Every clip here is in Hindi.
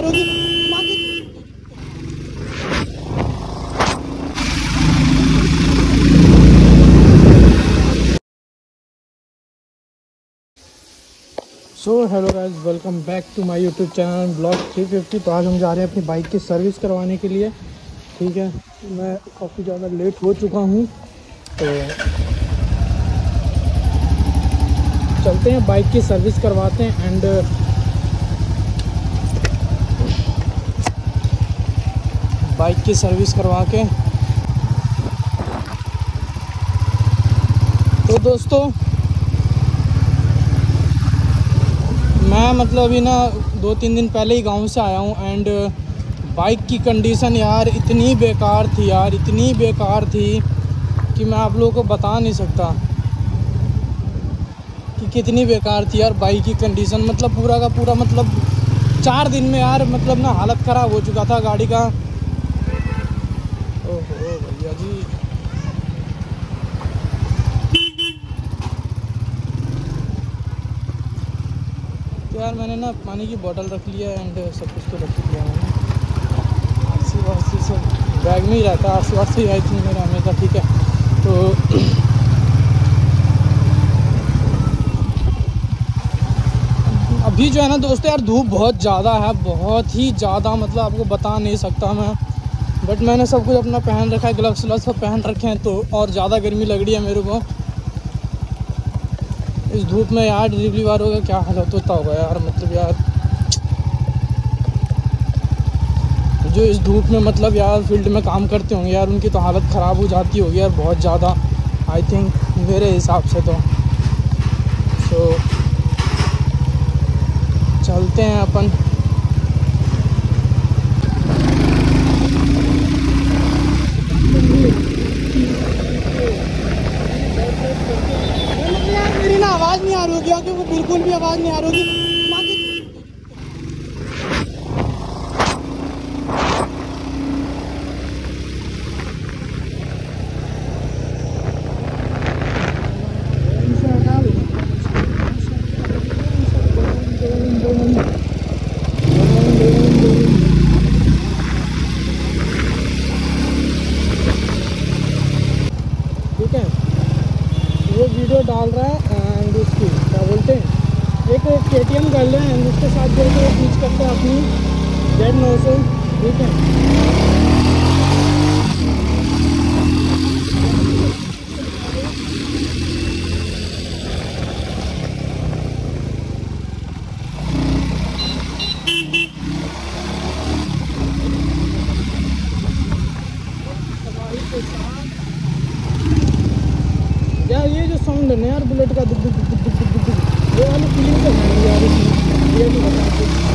आ रही होगी। So hello guys, welcome back to my YouTube channel vlog 350। तो आज हम जा रहे हैं अपनी बाइक की सर्विस करवाने के लिए। ठीक है, मैं काफ़ी ज़्यादा लेट हो चुका हूँ, तो चलते हैं बाइक की सर्विस करवाते हैं। एंड बाइक की सर्विस करवा के तो दोस्तों मैं मतलब अभी ना 2-3 दिन पहले ही गांव से आया हूं। एंड बाइक की कंडीशन यार इतनी बेकार थी यार, इतनी बेकार थी कि मैं आप लोगों को बता नहीं सकता कि कितनी बेकार थी यार बाइक की कंडीशन। मतलब पूरा का पूरा मतलब 4 दिन में यार मतलब ना हालत ख़राब हो चुका था गाड़ी का। ओहो भैया जी, तो यार मैंने ना पानी की बोतल रख लिया एंड सब कुछ तो रख लिया मैंने। आरसी सब बैग में ही रहता है, आरसी ही आई थी मेरा हमेशा। ठीक है, तो अभी जो है ना दोस्तों यार धूप बहुत ज़्यादा है, बहुत ही ज़्यादा, मतलब आपको बता नहीं सकता मैं। बट मैंने सब कुछ अपना पहन रखा है, ग्लव्स सब पहन रखे हैं, तो और ज़्यादा गर्मी लग रही है मेरे को इस धूप में यार। डिलीवरी वालों का क्या हालत होता होगा यार, मतलब यार जो इस धूप में मतलब यार फील्ड में काम करते होंगे यार, उनकी तो हालत ख़राब हो जाती होगी यार बहुत ज़्यादा, आई थिंक मेरे हिसाब से तो। सो चलते हैं अपन। मेरी ना आवाज़ नहीं आ रही होगी क्योंकि बिल्कुल भी आवाज़ नहीं आ रही होगी। ठीक है, वो वीडियो डाल रहा है एंड उसकी क्या बोलते हैं एक KTM कर ले एंड उसके साथ जो है पीच करते हैं अपनी Z900। ठीक है, यार ये जो साउंड है ना यार बुलेट का दुक दुक दुक दुक दुक दुक दुक, ये वाली फीलिंग तो है नहीं यार इसमें, ये नहीं बता।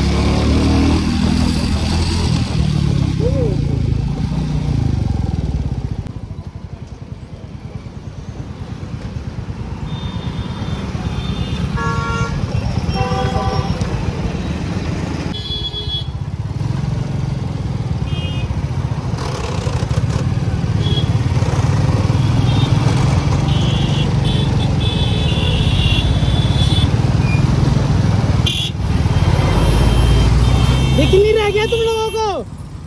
दिख नहीं रह गया तुम लोगों को?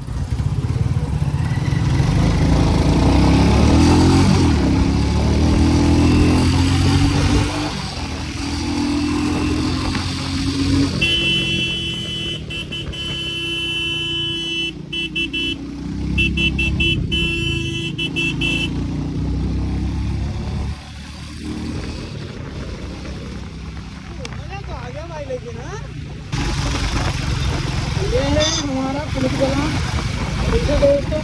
मजा तो आ गया भाई, लेकिन ये है हमारा पुलिस वाला। देखो दोस्तों,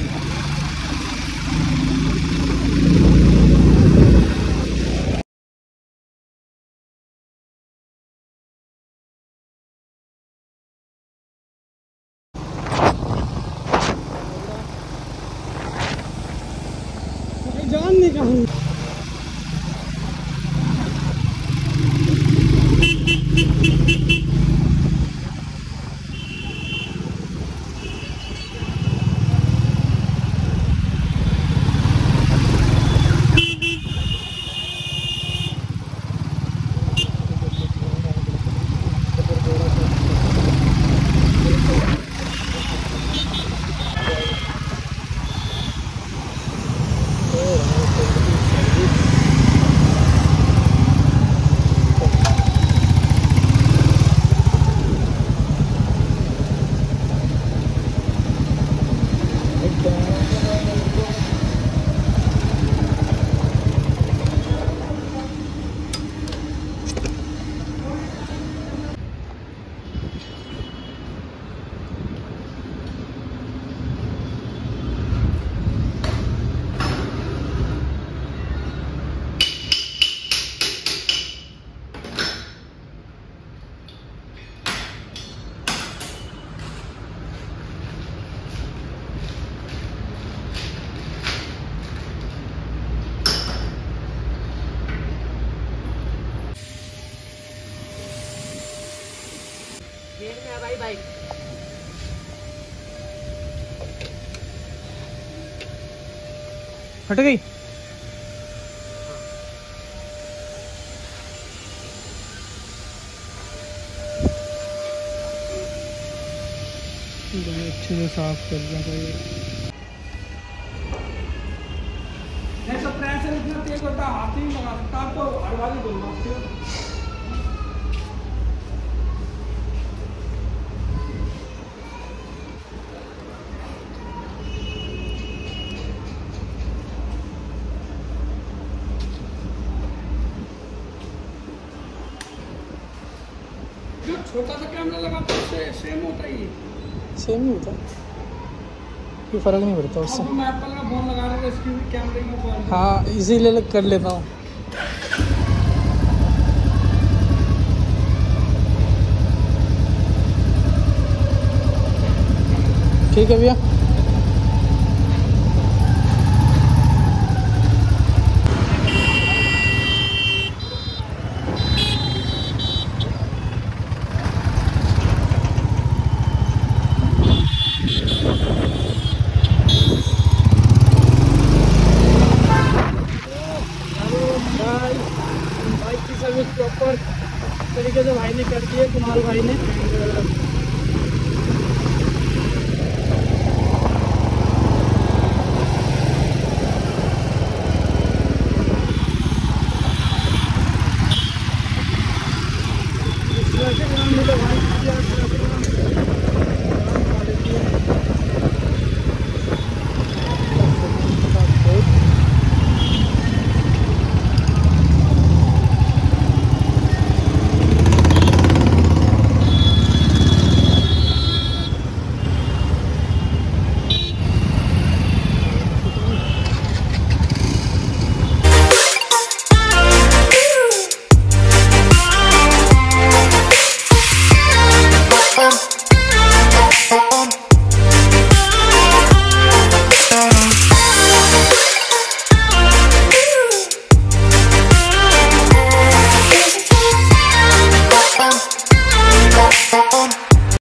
जान नहीं कहूँ। बाइक। हट गई। अच्छे से साफ करना चाहिए। नहीं तो प्रेशर इतना तेज होता हाथ ही लगा सकता, आपको हड़वाली बोलना। जो छोटा सा कैमरा लगा तो उससे सेम होता ही है। सेम ही होता, कोई फ़र्क नहीं पड़ता उससे। अब मैं एप्पल का फोन लगा रहा हूँ, इसकी भी कैमरे की क्वालिटी। हाँ इसीलिए कर लेता हूँ। ठीक है भैया।